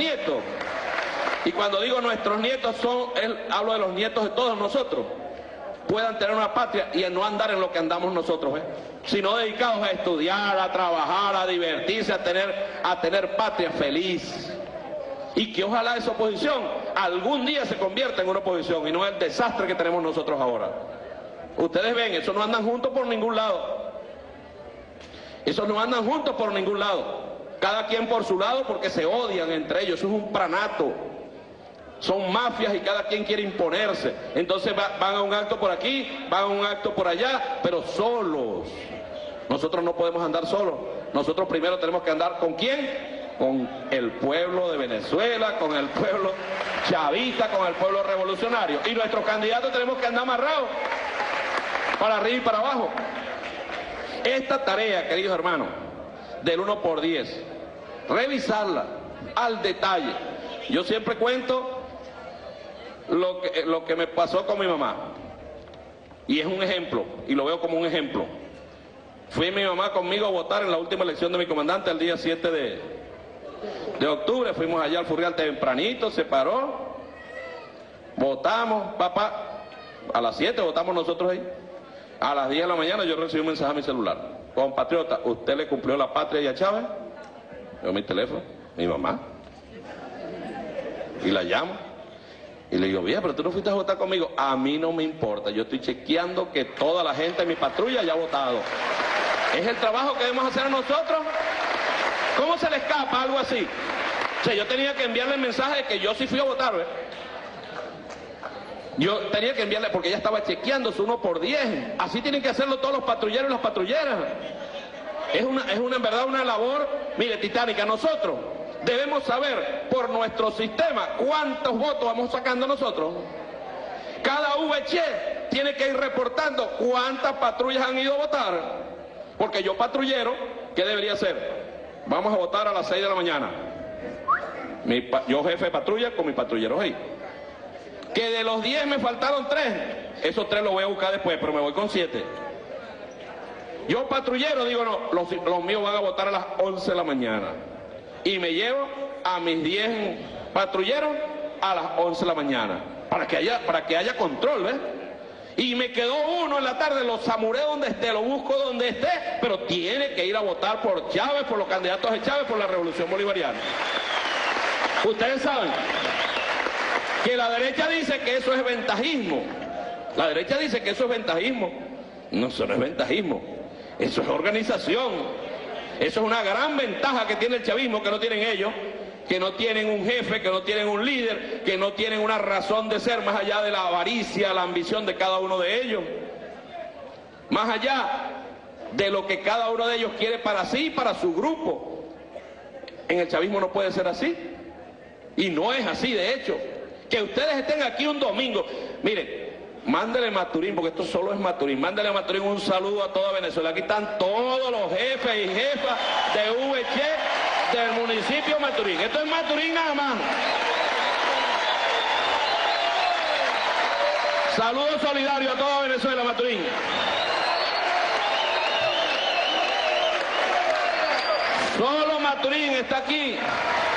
nietos. Y cuando digo nuestros nietos, hablo de los nietos de todos nosotros, puedan tener una patria y no andar en lo que andamos nosotros, sino dedicados a estudiar, a trabajar, a divertirse, a tener patria feliz. Y que ojalá esa oposición algún día se convierta en una oposición y no el desastre que tenemos nosotros ahora. Ustedes ven, eso no andan juntos por ningún lado. Esos no andan juntos por ningún lado. Cada quien por su lado porque se odian entre ellos. Eso es un pranato. Son mafias y cada quien quiere imponerse. Entonces van a un acto por aquí, van a un acto por allá, pero solos. Nosotros no podemos andar solos. Nosotros primero tenemos que andar ¿con quién? Con el pueblo de Venezuela, con el pueblo chavista, con el pueblo revolucionario. Y nuestros candidatos tenemos que andar amarrados para arriba y para abajo. Esta tarea, queridos hermanos, del 1 por 10, revisarla al detalle. Yo siempre cuento lo que me pasó con mi mamá. Y es un ejemplo, y lo veo como un ejemplo. Fui mi mamá conmigo a votar en la última elección de mi comandante el día 7 de octubre. Fuimos allá al Furrial tempranito, se paró, votamos, papá, a las 7 votamos nosotros ahí. A las 10 de la mañana yo recibí un mensaje a mi celular. Compatriota, ¿usted le cumplió la patria y a Chávez? Yo mi teléfono, mi mamá. Y la llamo. Y le digo, bien, pero tú no fuiste a votar conmigo. A mí no me importa, yo estoy chequeando que toda la gente de mi patrulla haya votado. ¿Es el trabajo que debemos hacer nosotros? ¿Cómo se le escapa algo así? O sea, yo tenía que enviarle el mensaje de que yo sí fui a votar, ¿ves? Yo tenía que enviarle, porque ella estaba chequeando su 1 por 10. Así tienen que hacerlo todos los patrulleros y las patrulleras. Es en verdad una labor, mire, titánica. Nosotros debemos saber por nuestro sistema cuántos votos vamos sacando nosotros. Cada VC tiene que ir reportando cuántas patrullas han ido a votar. Porque yo patrullero, ¿qué debería hacer? Vamos a votar a las 6 de la mañana. Yo jefe de patrulla con mis patrulleros ahí. Que de los 10 me faltaron 3. Esos 3 los voy a buscar después, pero me voy con 7. Yo patrullero digo, no, los míos van a votar a las 11 de la mañana. Y me llevo a mis 10 patrulleros a las 11 de la mañana. Para que haya control, ¿ves? Y me quedó uno en la tarde, lo samuré donde esté, lo busco donde esté, pero tiene que ir a votar por Chávez, por los candidatos de Chávez, por la Revolución Bolivariana. Ustedes saben que la derecha dice que eso es ventajismo. La derecha dice que eso es ventajismo. No, eso no es ventajismo. Eso es organización. Eso es una gran ventaja que tiene el chavismo que no tienen ellos, que no tienen un jefe, que no tienen un líder, que no tienen una razón de ser más allá de la avaricia, la ambición de cada uno de ellos. Más allá de lo que cada uno de ellos quiere para sí y para su grupo. En el chavismo no puede ser así. Y no es así, de hecho. Que ustedes estén aquí un domingo. Miren, mándele a Maturín, porque esto solo es Maturín. Mándele a Maturín un saludo a toda Venezuela. Aquí están todos los jefes y jefas de VC del municipio de Maturín. Esto es Maturín nada más. Saludos solidarios a toda Venezuela, Maturín. Solo Maturín está aquí.